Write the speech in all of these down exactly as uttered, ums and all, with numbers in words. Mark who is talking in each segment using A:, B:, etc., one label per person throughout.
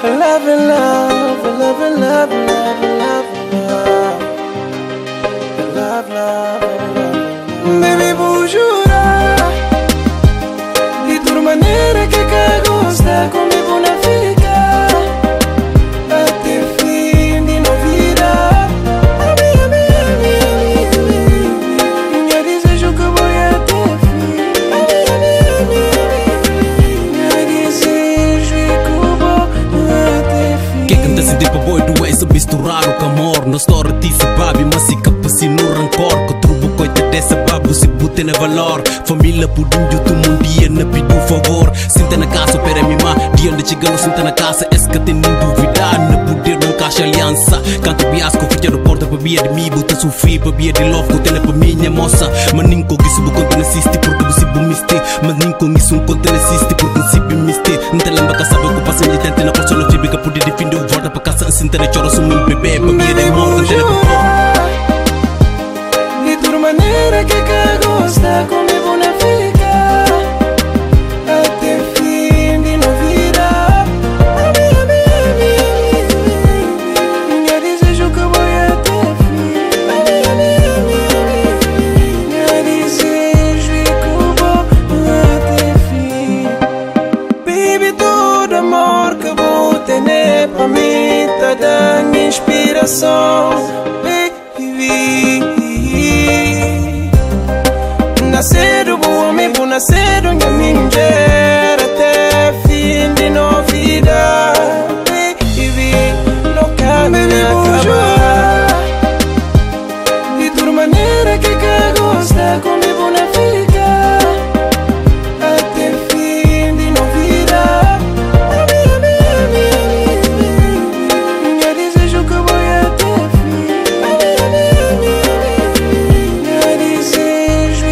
A: love and love, love and love, love and love, love, love, love. Baby, vou jurar de tua maneira que que gosta comigo na fica até fim de novidade. Minha, minha, minha, minha, minha desejo que vou até fim. Minha, minha, minha, minha desejo que vou até fim.
B: Que canta se tipo boi doença misturar o camor. Não estou retice babi, mas se capacita no rancor. Que trubo coita dessa babu se bute na valor. Família pudim de tu um dia na pido favor. Sinta na casa, opera mi má. Dia onde chegando, sinta na casa. Esse que tem nem duvidar. Na poder não caixa aliança. Canto biasco, fica no porta para via de mim. Buta sofri, para via de love. Que tem para minha moça. Mas nem com isso, vou contar assiste. Porque você vou mister. Mas nem com isso, um conta assiste. Porque se bem mister. Não te lembra que sabe o que passa em tenta na persona fíbrica. Poder defender o volta para casa. Sinta na chora, sou meu bebê. Para via de morte, não tem
A: de tua maneira que que gosta comigo na fica até fim de novidade. Minha, minha, minha, minha desejo que vou até fim. Minha, minha, minha desejo que vou até fim. Baby, todo amor que vou ter pra mim tá dando inspiração. Nasceram bom homem, vou nascer minha mulher até fim de novidade. Baby, nunca me acabar de tua maneira que que gosta comigo na fica até fim de novidade. Minha, minha, minha, minha desejo que vou até fim. Minha, minha, minha desejo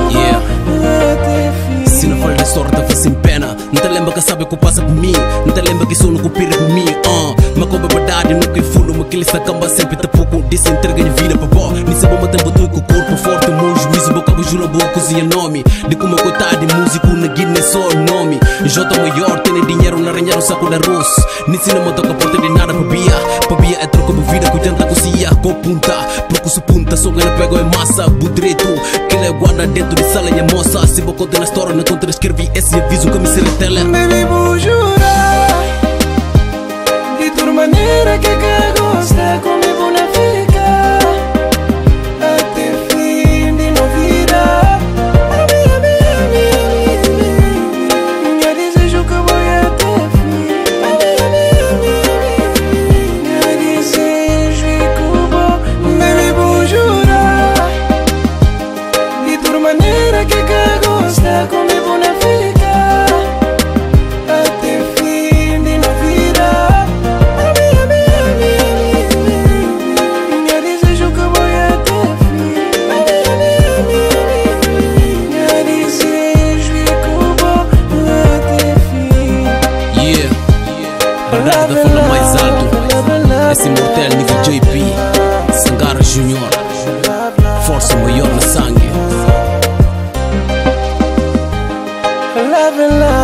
B: se não for de sorte, faz sem pena. Não te lembra que sabe o que passa por mim. Não te lembra que sou no que pira por mim. uh. Mas como é verdade, nunca fundo. Mas que ele está camba sempre tá pouco. Disse entrega de vida para vó. Nesse bom tempo tu com o corpo forte. Meu juízo, boca bujula, boa cozinha nome. De como eu coitado de músico, na guia só o nome. J maior, tem dinheiro na arranhar o saco de arroz. Nesse não me toca porta de nada para bia. Para bia é troca de vida, cuidando da cozinha. Com punta, procura se punta. Só ganha pego é massa, budreto. Que ele guarda dentro de sala e moça. Se vou contar na história, não contra escrevi esse aviso que me se retela.
A: Baby, vou jurar de tua maneira que que gosta comigo na fica até fim de novidade. Minha, minha, minha, minha desejo que vou até fim. Minha, minha, minha desejo que vou. Baby, vou jurar de tua maneira que que gosta comigo na fica até fim de novidade. Minha, minha, minha, minha desejo que vou até fim. Minha, minha, minha desejo que vou até fim.
B: Yeah, verdade da fala mais alto. Esse mortel nível J P Sangara Junior. Força maior no sangue.
A: Love and love.